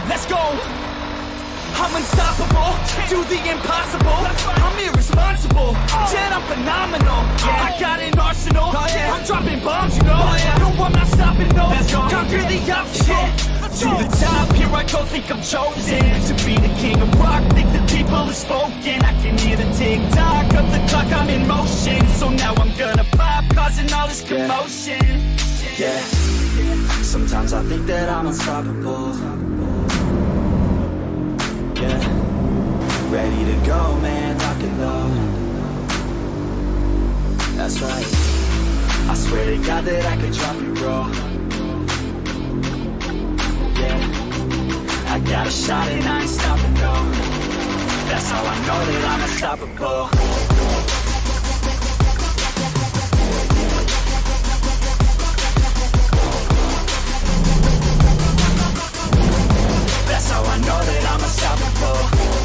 Let's go. I'm unstoppable, do the impossible. I'm irresponsible, yet I'm phenomenal. I got an arsenal, I'm dropping bombs, you know. No, I'm not stopping, no. Conquer the obstacle. To the top, here I go, think I'm chosen to be the king of rock, think the people have spoken. I can hear the tick-tock of the clock, I'm in motion. So now I'm gonna pop, causing all this commotion. Yeah, sometimes I think that I'm unstoppable. Yeah, ready to go, man, lock and load. That's right, I swear to God that I could drop you, bro. Yeah, I got a shot and I ain't stopping, no. That's how I know that I'm unstoppable. That's how I know that I'm unstoppable.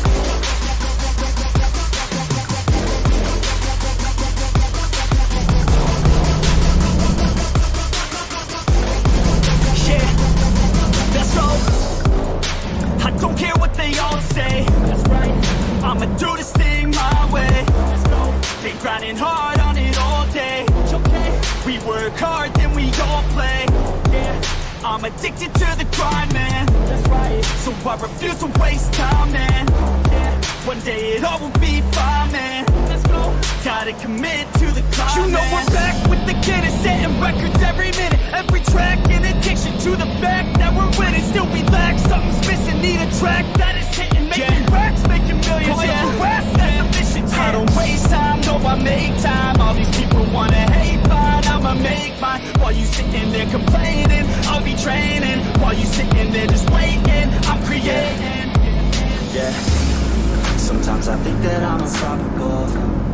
Yeah, let's go. I don't care what they all say. That's right. I'ma do this thing my way. Let's go. Been grinding hard on it all day. Okay. We work hard, then we all play. Yeah. I'm addicted to the grind, man. That's right. So I refuse to waste time, man. Yeah. One day it all will be fine, man. Let's go. Gotta commit to the climb. You know we're back with the kid and setting records every minute, every track. In addiction to the fact that we're winning, still we lack something's missing. Need a track that is hitting, making racks, making millions. That's the mission. I don't waste time, no, I make time. All these people wanna hate, fine, I'ma make mine. While you sitting there complaining, I'll be training. While you sitting there just waiting, I'm creating. Yeah, sometimes I think that I'm unstoppable.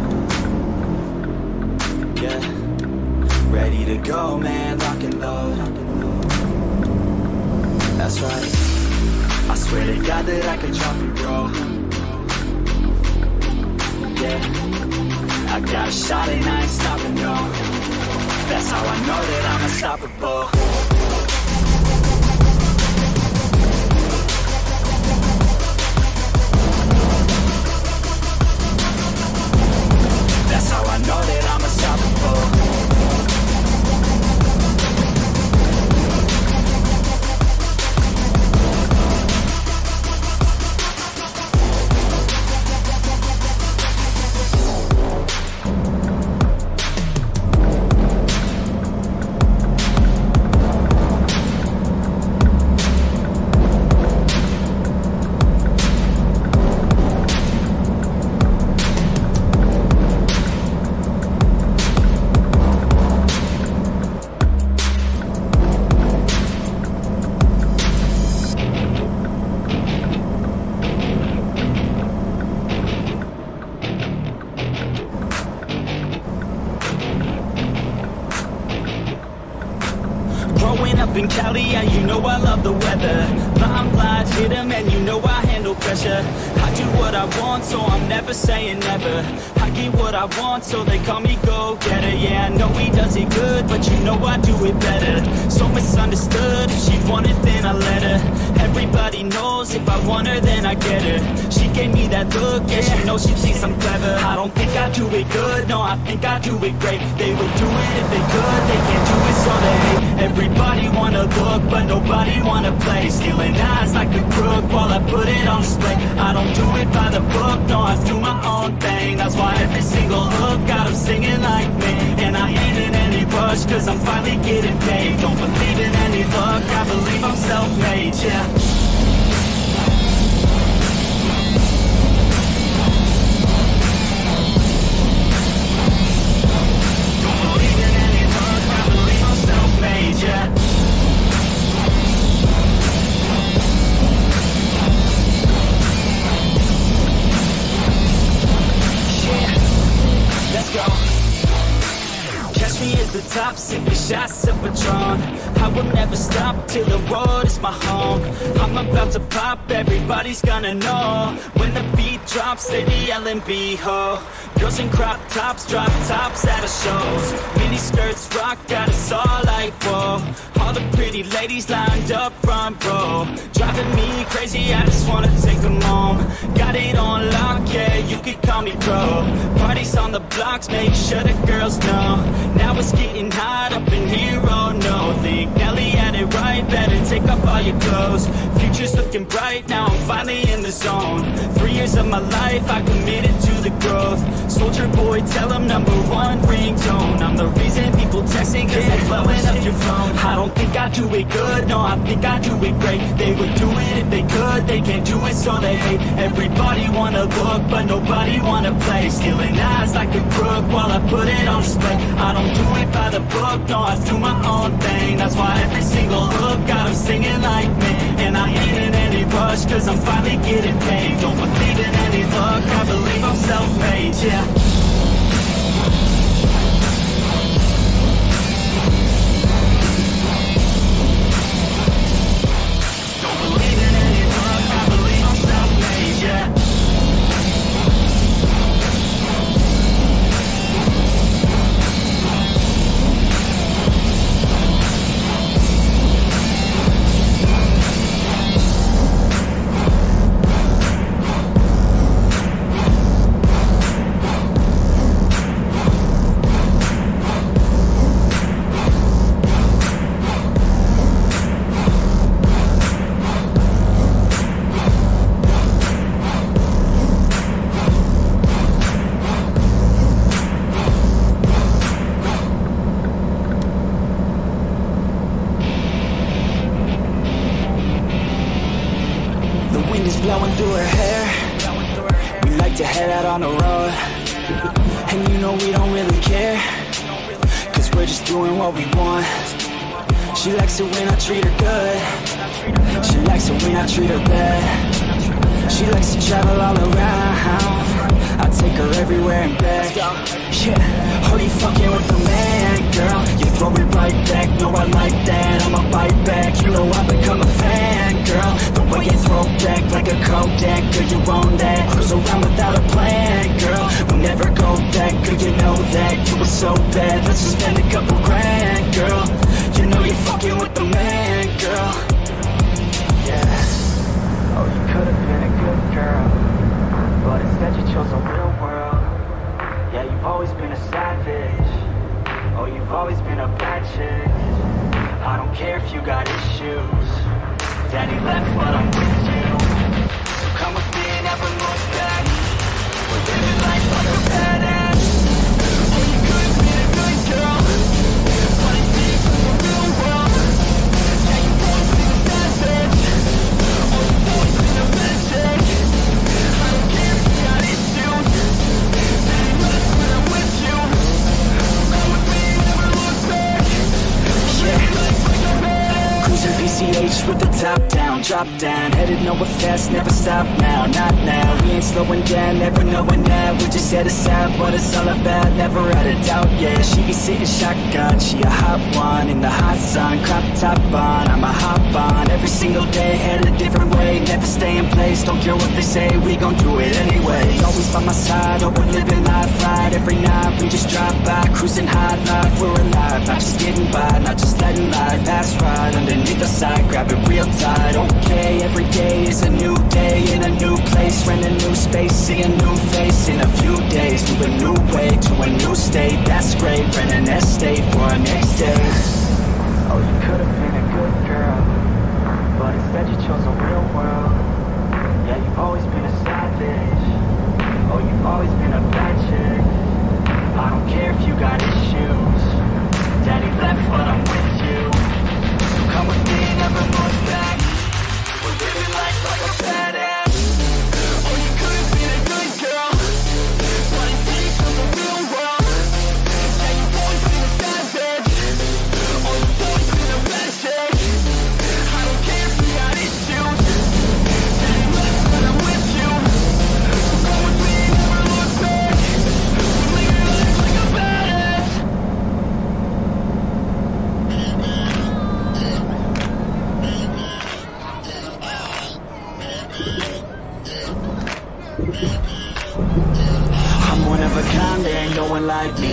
Yeah, ready to go, man, lock and load. That's right, I swear to God that I could drop you, bro. Yeah, I got a shot and I ain't stopping, no. That's how I know that I'm unstoppable. That's how I know that I'm unstoppable. In Cali, yeah, you know I love the weather. Limelight hit 'em and you know I handle pressure. I do what I want, so I'm never saying never. I get what I want, so they call me go-getter. Yeah, I know he does it good, but you know I do it better. So misunderstood, if she wanted, then I let her. Everybody knows if I want her, then I get her. She gave me that look, yeah, she knows she thinks I'm clever. I don't think I do it good, no, I think I do it great. They would do it if they could, they can't do it, so they hate. Everybody wanna look, but nobody wanna play. Stealing eyes like a crook while I put it on display. I don't do it by the book, no, I do my own thing. That's why every single hook got them singing like me. And I ain't in any rush, cause I'm finally getting paid. Don't believe in any luck, I believe I'm self-made, yeah. Don't believe in any luck, I believe I'm self-made, yeah. Let's go. Catch me at the top, sipping shots of Patron. I will never stop till the road is my home. I'm about to pop, everybody's gonna know. When the beat drops, they be yelling B-ho. Girls in crop tops, drop tops at the shows. Mini skirts rock, got us all like whoa. All all the pretty ladies lined up front row, driving me crazy, I just wanna take them home. Got it on lock, yeah, you could call me pro. Parties on the blocks, make sure the girls know. Now it's getting hot up in here, oh no. Think Nelly had it right, better take off all your clothes. Future's looking bright, now I'm finally in the zone. 3 years of my life, I committed to the growth. Soldier boy, tell them #1 ringtone. I'm the reason people texting, cause they're blowing up your phone. I don't think I do it good, no, I think I do it great. They would do it if they could, they can't do it so they hate. Everybody wanna look, but nobody wanna play. Stealing eyes like a crook while I put it on display. I don't do it by the book, no, I do my own thing. That's why every single hook got them singing like me. And I ain't in any rush, cause I'm finally getting paid. Don't believe in any luck, I believe I'm self-made, yeah. Blowing through her hair, we like to head out on the road. And you know we don't really care, cause we're just doing what we want. She likes it when I treat her good, she likes it when I treat her bad. She likes to travel all around, I take her everywhere and back. Yeah, oh you fucking with the man, girl. You throw it right back, no I like that. I'ma bite back, you know I become a fan, girl. The way you throw back like a Kodak, girl you own that. Cruise around without a plan, girl. We'll never go back, girl you know that. You were so bad, let's just spend a couple grand, girl. You know you're fucking with the man, girl. Yeah. Oh you could've been a good girl, but instead you chose a real world. Yeah, you've always been a savage. Oh, you've always been a bad chick. I don't care if you got issues. Daddy left, but I'm with you. So come with me and never look back. We're living life like a badass. Oh, you could have been a good girl, but instead you chose a real world. Yeah, you've always been a savage. Oh, you've always been a bad chick. I don't care if you got issues. Daddy left, but I'm with you. So come with me and never look back. We're living life like a badass. Cruising PCH with the top down, drop down, headed nowhere fast, never stop now, not now. We ain't slowing down, never knowing that. We just head aside, what it's all about, never had a doubt, yeah. She be sitting shotgun, she a hot one, in the hot sun, crop top on, I'ma hop on. Every single day, head a different way, never stay in place, don't care what they say, we gon' do it anyway. Always by my side, oh we're living life right. Every night, we just drive by, cruising high life, we're alive. Not just getting by, not just letting life pass right underneath the side, grab it real tight. Okay, every day is a new day, in a new place, rent a new space, see a new face. In a few days, move a new way to a new state, that's great, rent an estate for our next day. Oh, you could have been a good girl, but instead you chose a real world. Yeah, you've always been a savage. Oh, you've always been a bad chick. I don't care if you got issues. Daddy left, but I'm with you. So come with me, never look back. We're living life like a badass. Oh, you could have been a good girl, but instead you chose a real world. Yeah, you've always been a savage. Oh, you've always been a bad chick. I don't care if you got issues. Daddy left, but I'm with you. So come with me, never look back. We're living life like a badass. I'm one of a kind, there ain't no one like me.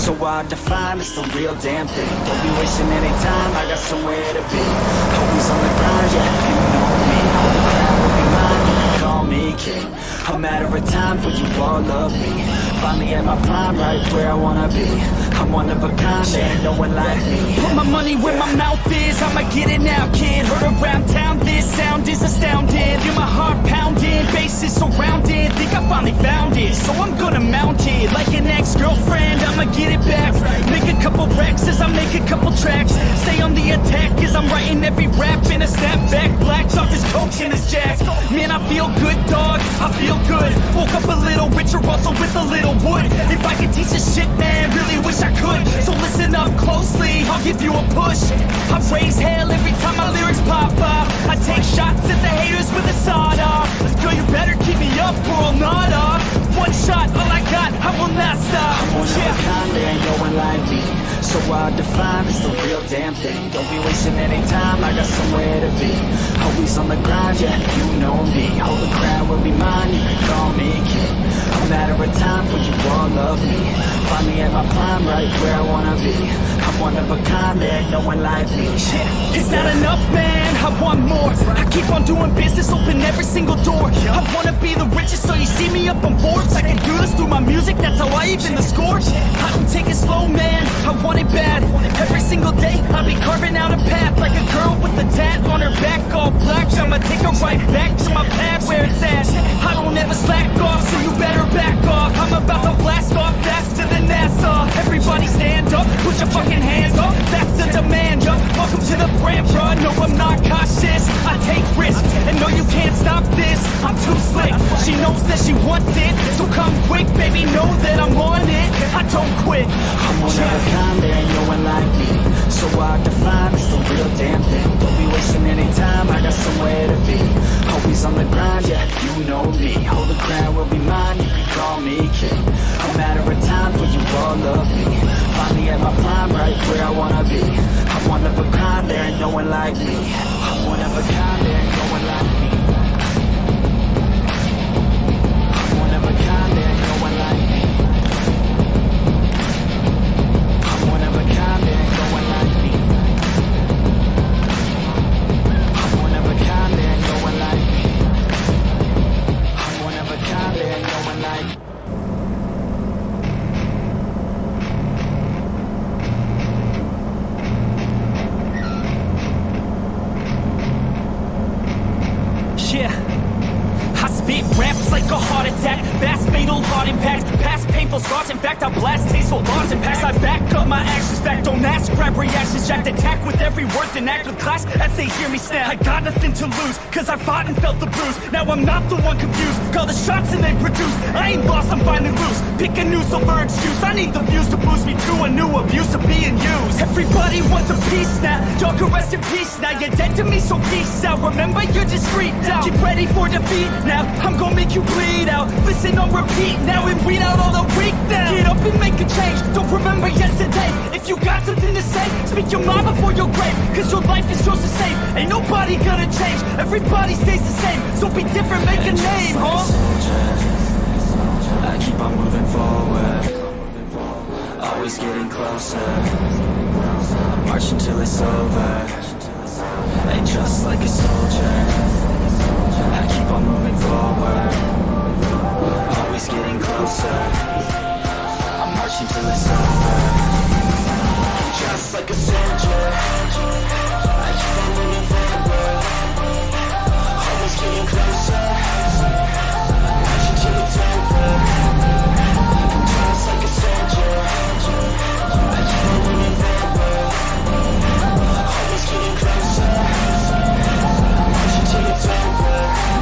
so hard to find, it's the real damn thing. Don't be wasting any time, I got somewhere to be. Always on the grind, yeah, you know me. All the crowd will be mine, you can call me king. A matter of time for you all love me. Finally at my prime, right where I wanna be. I'm one of a kind, there ain't no one like me. Put my money where my mouth is, I'ma get it now, kid. Heard around town, this sound is astounding. Feel my heart pounding, bass is surrounded. Think I finally found it, so I'm gonna mount it. Like an ex-girlfriend, I'ma get it back. Make a couple wrecks as I make a couple tracks. Stay on the attack as I'm writing every rap in a snapback. Blacks off his coke and his jacks. Man, I feel good, dog, I feel good. Woke up a little richer, also with a little wood. If I could teach this shit, man, really wish I could. So listen up closely, I'll give you a push. I raise hell every time my lyrics pop up. I take shots at the haters with a sawed off. Girl, you better keep me up or I'll nod off. One shot, all I got, I will not stop. I'm one of a kind, there ain't no one like me. So hard to find, it's the real damn thing. Don't be wasting any time, I got somewhere to be. Always on the grind, yeah, you know me. All the crowd will be mine, you can call me king. A matter of time for you all love me. Finally at my prime, right where I wanna be. I'm one of a kind, there ain't no one like me. Yeah, it's not enough, man, I want more. I keep on doing business, open every single door. I wanna be the richest, so you see me up on Forbes. I can do this through my music, that's how I even the score. I don't take it slow, man, I want it bad. Every single day, I'll be carving out a path. Like a girl with a tat on her back, all black. I'ma take her right back to my path where it's at. I don't ever slack off, so you better back off. I'm about to blast off faster than NASA. Everybody stand up, put your fucking hands up. That's the demand, yo. Welcome to the brand, bro. No, I'm not cautious. I take risks, and no, you can't stop this. I'm too slick. She knows that she wants it, so come quick, baby. Know that I'm on it. I don't quit. I'm one of a kind, there ain't no one like me. So hard to find, it's the real damn thing. Don't be wasting any time, I got somewhere to be. Always on the grind, yeah, you know me. All the crowd will be mine, you can call me king. A matter of time for you all love me. Finally at my prime, right where I wanna be. I'm one of a kind, there ain't no one like me. I'm one of a kind, there ain't no one like me. I'm one of a kind, there ain't no one like me. I'm one of a kind, there ain't no one like me. I'm one of a kind, there ain't no one like me. I'm one of a kind, there ain't no one like me. Yeah, I spit raps like a heart attack. Fast, fatal, hard impact. Past painful scars, in fact, I blast tasteful bars and packs. I back up my actions, fact, don't ask, grab reactions, jacked, attack with every word, then act with class as they hear me snap. I got nothing to lose, cause I fought and felt the bruise. Now I'm not the one confused, call the shots and they produce. I ain't lost, I'm finally loose. Pick a new silver excuse, I need the views to boost me to a new abuse of being used. Everybody wants a piece now, y'all can rest in peace now. You're dead to me, so peace out. Remember, you're just freaked out. Get ready for defeat now, I'm gonna make you bleed out. Listen on repeat now and weed out all the weak now. Get up and make a change, don't remember yesterday. If you got something to say, speak your mind before your grave. Cause your life is yours to save, ain't nobody gonna change. Everybody stays the same, so be different, make a name, huh? I keep on moving forward, always getting closer. I'm marching till it's over, and just like a soldier, I keep on moving forward, always getting closer. I'm marching till it's over, and just like a soldier, I keep on moving forward, always getting closer. I'm marching till it's over, and just like a soldier, I keep on moving forward, always getting closer. I'm marching till it's over.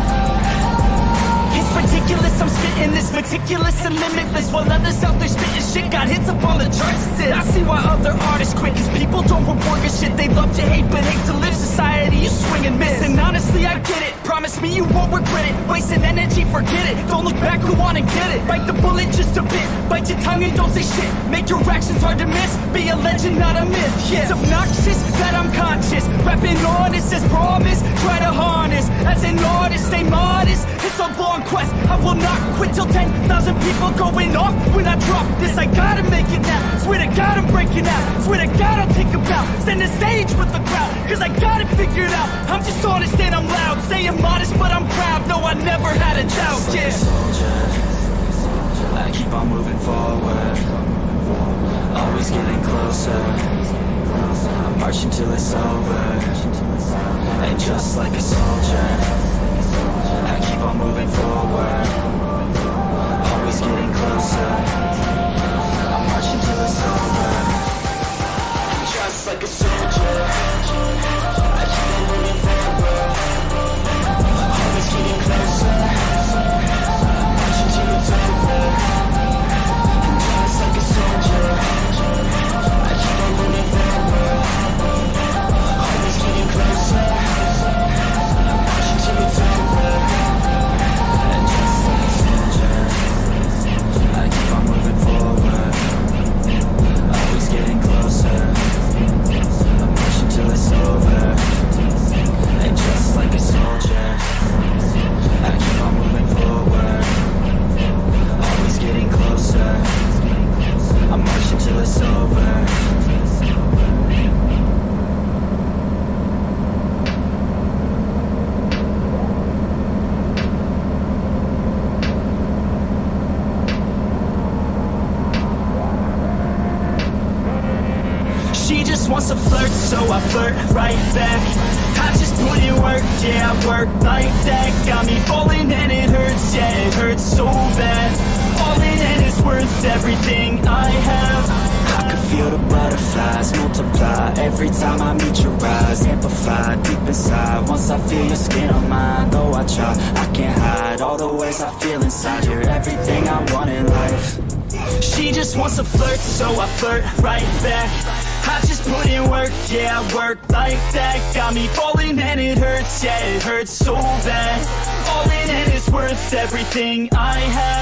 It's ridiculous, I'm spitting this meticulous and limitless, while others out there spitting shit got hits up on the charts. I see why other artists quit, cause people don't report your shit. They love to hate but hate to live. Society, you swing and miss, and honestly I get it. Promise me you won't regret it. Wasting energy, forget it. Don't look back, go on and get it. Bite the bullet just a bit, bite your tongue and don't say shit. Make your actions hard to miss, be a legend not a myth. Yeah, it's obnoxious that I'm conscious, rapping on honest as promise, try to harness. As an artist, stay modest, it's a long quest. I will not quit till 10,000 people going off when I drop this. I gotta make it now, swear to God I'm breaking out. Swear to God I'll take a bow, stand the stage with the crowd, cause I got it figured out. I'm just honest and I'm loud, saying modest but I'm proud. No, I never had a doubt, like a soldier, I keep on moving forward, always getting closer. I'm marching till it's over. And just like a soldier, I keep on moving forward, always getting closer. I'm marching till it's over. Just like a soldier, I keep on moving forward, always getting closer. I'm marching till it's over. Just like a soldier, I keep on moving forward, always getting closer. I'm marching till it's over. And just like a soldier, I keep on moving forward, always getting closer. I'm marching till it's over. And just like a soldier, I keep on moving forward, always getting closer. I'm marching till it's over. She just wants to flirt, so I flirt right back. I just put in work, yeah, I work like that. Got me falling and it hurts, yeah, it hurts so bad. All in and it's worth everything I have. I can feel the butterflies multiply every time I meet your eyes. Amplified deep inside, once I feel your skin on mine. Though I try, I can't hide all the ways I feel inside. You're everything I want in life. She just wants to flirt, so I flirt right back. I just put in work, yeah, I work like that. Got me falling and it hurts, yeah, it hurts so bad. All in and it's worth everything I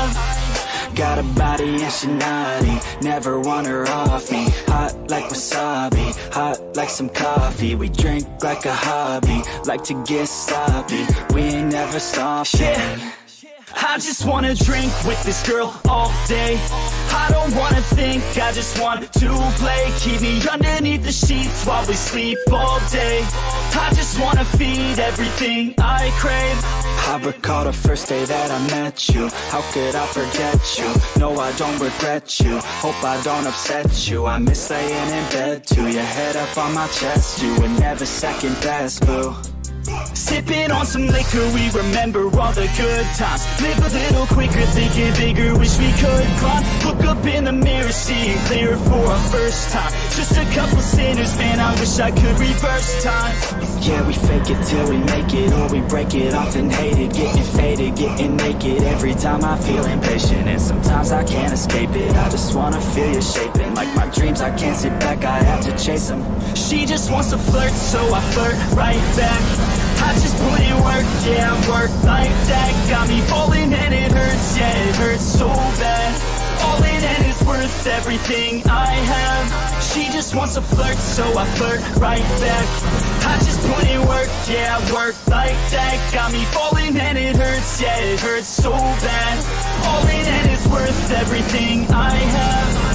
have. Got a body and she naughty, never want her off me. Hot like wasabi, hot like some coffee. We drink like a hobby, like to get sloppy. We ain't never stopping. Yeah. I just wanna drink with this girl all day. I don't wanna think, I just want to play. Keep me underneath the sheets while we sleep all day. I just wanna feed everything I crave. I recall the first day that I met you. How could I forget you? No, I don't regret you. Hope I don't upset you. I miss laying in bed too. Your head up on my chest, you were never second best, boo. Sipping on some liquor, we remember all the good times. Live a little quicker, thinking bigger, wish we could climb. Look up in the mirror, see it clear for our first time. Just a couple sinners, man, I wish I could reverse time. Yeah, we fake it till we make it, or we break it off and hate it. Getting faded, getting naked, every time I feel impatient. And sometimes I can't escape it, I just wanna feel you shaping. Like my dreams, I can't sit back, I have to chase them. She just wants to flirt, so I flirt right back. I just put in work, yeah, I work like that. Got me falling and it hurts, yeah, it hurts so bad. All in and it's worth everything I have. She just wants to flirt, so I flirt right back. I just put in work, yeah, I work like that. Got me falling and it hurts, yeah, it hurts so bad. All in and it's worth everything I have.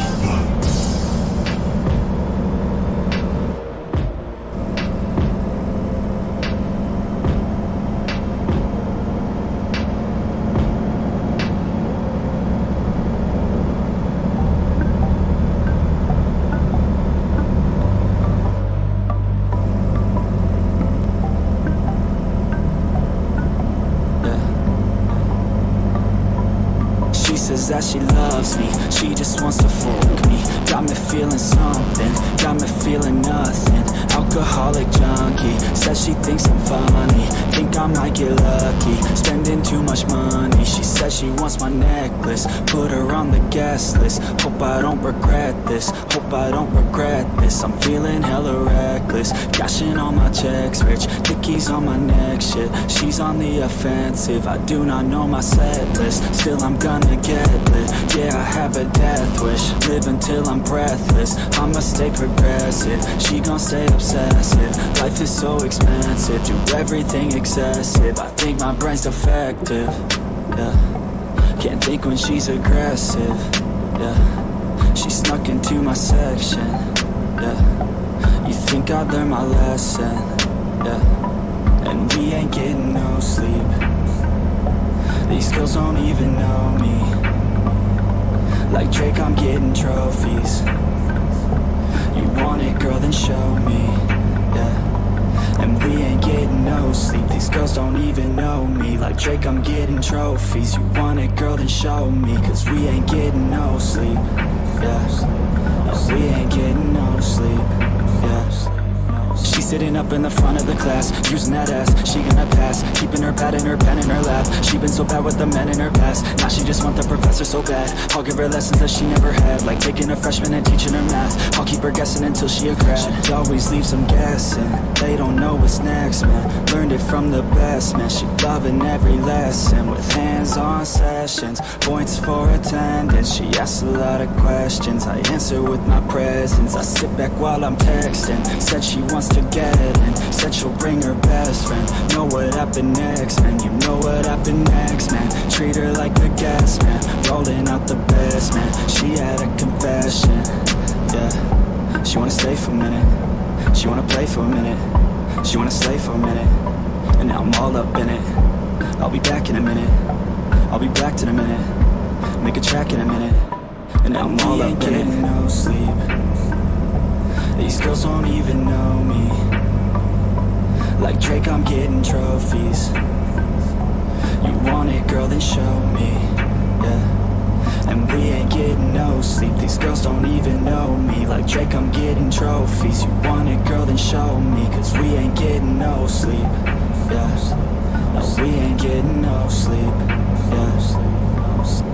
Says that she loves me, she just wants to fuck me. Got me feeling something, got me feeling nothing. Alcoholic junkie, says she thinks I'm funny. Think I might get lucky, spending too much money. She says she wants my necklace, put her on the guest list. Hope I don't regret this, hope I don't regret this. I'm feeling hella reckless, cashing all my checks rich. Dickies on my neck, shit, she's on the offensive. I do not know my set list, still I'm gonna get tablet. Yeah, I have a death wish, live until I'm breathless. I'ma stay progressive, she gon' stay obsessive. Life is so expensive, do everything excessive. I think my brain's defective, yeah. Can't think when she's aggressive, yeah. She snuck into my section, yeah. You think I'd learn my lesson, yeah. And we ain't getting no sleep. These girls don't even know me. Like Drake, I'm getting trophies. You want it, girl, then show me, yeah. And we ain't getting no sleep. These girls don't even know me. Like Drake, I'm getting trophies. You want it, girl, then show me. Cause we ain't getting no sleep, yeah. No, we ain't getting no sleep, yeah. She's sitting up in the front of the class, using that ass, she gonna pass. Keeping her pad and her pen in her lap. She been so bad with the men in her past. Now she just want the professor so bad. I'll give her lessons that she never had, like taking a freshman and teaching her math. I'll keep her guessing until she a grad. She always leaves them guessing, they don't know what's next, man. Learned it from the best, man. She loving every lesson, with hands-on sessions, points for attendance. She asks a lot of questions, I answer with my presence. I sit back while I'm texting, said she wants to get in, said she'll bring her best friend. Know what happened next, man. You know what happened next, man. Treat her like a gas, man. Rolling out the best, man. She had a confession, yeah. She wanna stay for a minute, she wanna play for a minute, she wanna slay for a minute. And now I'm all up in it. I'll be back in a minute, I'll be back in a minute. Make a track in a minute. And now I'm all up in it. No sleep. These girls don't even know me. Like Drake, I'm getting trophies. You want it, girl, then show me, yeah. And we ain't getting no sleep. These girls don't even know me. Like Drake, I'm getting trophies. You want it, girl, then show me. Cause we ain't getting no sleep, yeah. No, we ain't getting no sleep, yeah.